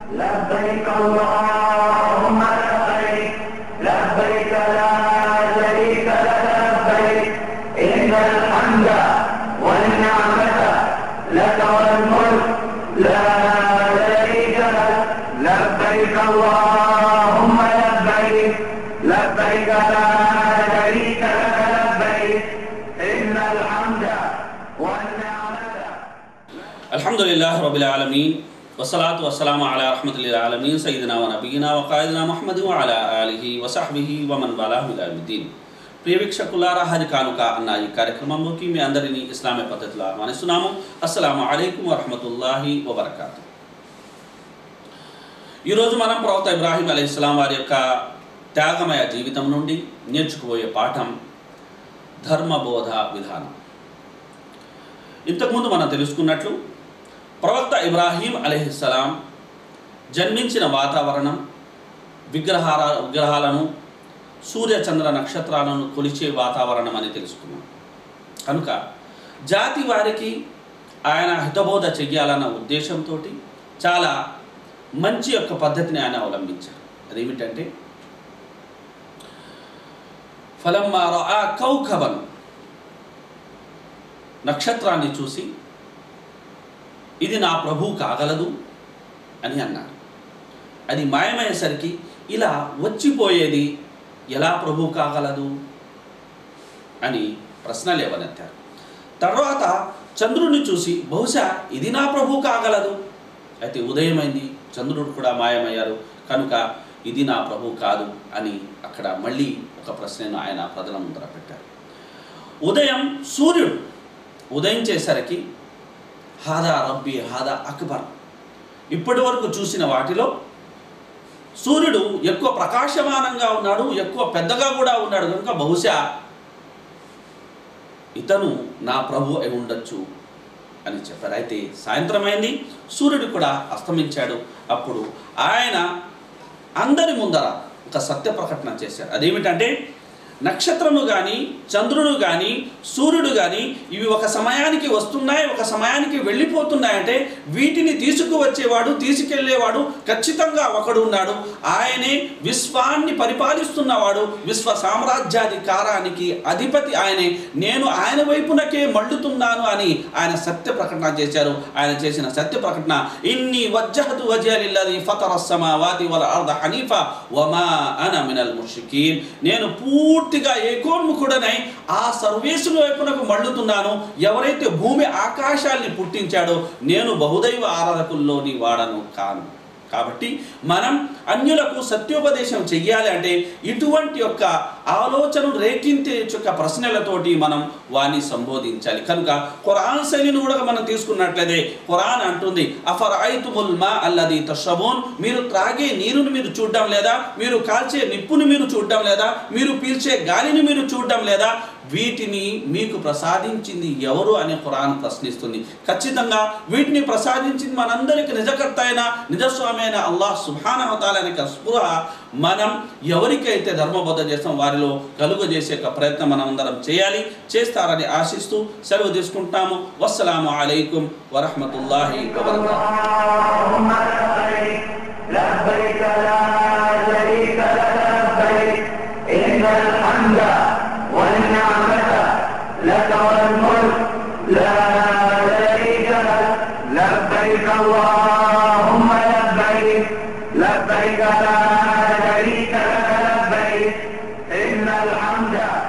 لبيك اللهم لبيك لبيك لا شريك لك لبيك إن الحمد والنعمة لك والملك لا شريك لك لبيك اللهم لبيك لبيك لا شريك لك لبيك إن الحمد والنعمة. الحمد لله رب العالمين والصلاة والسلام على رحمة للعالمين سيدنا ونبينا وقائدنا محمد وعلى آله وصحبه ومن والاه إلى يوم الدين. ప్రియ వీక్షకులారా, హజ్ కానుక అన్న ఈ కార్యక్రమంలోకి మీ అందరినీ ఇస్లామీ పద్ధతిలో ఆహ్వానిస్తున్నాము. అస్సలాము అలైకుం వరహమతుల్లాహి వబరకాతు. ఈరోజు మనం ప్రవక్త ఇబ్రాహీం అలైహిస్సలాం వారి యొక్క త్యాగమయ జీవితం నుండి నేర్చుకుపోయే పాఠం ధర్మబోధ విధానం. ఇంతకుముందు మనం తెలుసుకున్నట్లు ప్రవక్త ఇబ్రాహీం అలైహిస్సలాం జన్మించిన వాతావరణం విగ్రహాలను సూర్య చంద్ర నక్షత్రాలను కొలిచే వాతావరణం అని తెలుసుకున్నాం. కనుక జాతి వారికి ఆయన హితబోధ చెయ్యాలన్న ఉద్దేశంతో చాలా మంచి యొక్క పద్ధతిని ఆయన అవలంబించారు. అదేమిటంటే ఫలమ్మా రఆ కౌకబన్, నక్షత్రాన్ని చూసి ఇది నా ప్రభు కాగలదు అని అన్నారు. అది మాయమయ్యేసరికి ఇలా వచ్చిపోయేది ఎలా ప్రభు కాగలదు అని ప్రశ్న లేవనెత్తారు. తర్వాత చంద్రుడిని చూసి బహుశా ఇది నా ప్రభు కాగలదు. అయితే ఉదయమైంది, చంద్రుడు కూడా మాయమయ్యారు, కనుక ఇది నా ప్రభు కాదు అని అక్కడ మళ్ళీ ఒక ప్రశ్నను ఆయన ప్రజల ముందర పెట్టారు. ఉదయం సూర్యుడు ఉదయించేసరికి హాదా రబ్బీ హాదా అక్బర్, ఇప్పటి వరకు చూసిన వాటిలో సూర్యుడు ఎక్కువ ప్రకాశమానంగా ఉన్నాడు, ఎక్కువ పెద్దగా కూడా ఉన్నాడు, కనుక బహుశా ఇతను నా ప్రభు అయి ఉండొచ్చు అని చెప్పారు. అయితే సాయంత్రం అయింది, సూర్యుడు కూడా అస్తమించాడు. అప్పుడు ఆయన అందరి ముందర ఒక సత్య ప్రకటన చేశారు. అదేమిటంటే నక్షత్రము కానీ చంద్రుడు కానీ సూర్యుడు కానీ ఇవి ఒక సమయానికి వస్తున్నాయి, ఒక సమయానికి వెళ్ళిపోతున్నాయంటే వీటిని తీసుకువచ్చేవాడు, తీసుకెళ్లేవాడు ఖచ్చితంగా ఒకడు ఉన్నాడు. ఆయనే విశ్వాన్ని పరిపాలిస్తున్నవాడు, విశ్వ సామ్రాజ్యాధికారానికి అధిపతి ఆయనే. నేను ఆయన వైపునకే మళ్ళుతున్నాను అని ఆయన సత్య ప్రకటన చేశారు. ఆయన చేసిన సత్య ప్రకటన ఇన్ని వజ్జహతు వజ్హియ లిల్లదీ ఫతరస్ సమావాతి వల్ అర్ద హనీఫా వమా అన మినల్ ముష్రికీన్, నేను పూర్తిగా ఏకోన్ముఖుడనై ఆ సర్వేశ్వరుని వైపునకు మళ్ళుతున్నాను. ఎవరైతే భూమి ఆకాశాల్ని పుట్టించాడో నేను బహుదైవ ఆరాధకుల్లోని వాడను కాను. కాబట్టి మనం అన్యులకు సత్యోపదేశం చెయ్యాలి అంటే ఇటువంటి యొక్క ఆలోచనను రేకించే యొక్క ప్రశ్నలతోటి మనం వారిని సంబోధించాలి. కనుక ఖురాన్ శైలిని కూడా మనం తీసుకున్నట్లయితే ఖురాన్ అంటుంది అఫరఐతుముల్ మా అల్లదీ తష్రబూన్, మీరు త్రాగే నీరుని మీరు చూడడం లేదా, మీరు కాల్చే నిప్పుని మీరు చూడడం లేదా, మీరు పీల్చే గాలిని మీరు చూడడం లేదా, వీటిని మీకు ప్రసాదించింది ఎవరు అని ఖురాన్ ప్రశ్నిస్తుంది. ఖచ్చితంగా వీటిని ప్రసాదించింది మనందరికి నిజకర్త అయిన నిజస్వామి అయిన అల్లాహ్ సుబ్హానహు వ తఆలా అనే స్పృహ మనం ఎవరికైతే ధర్మబోధ చేస్తాం వారిలో కలుగజేసే ప్రయత్నం మనం అందరం చేయాలి, చేస్తారని ఆశిస్తూ సెలవు తీసుకుంటాము. వస్సలాము అలైకుం వరహ్మతుల్లాహి వబరకాతుహు. والنعمة لك والملك لا شريك لك لبيك اللهم لبيك لبيك لا شريك لك لبيك إن الحمد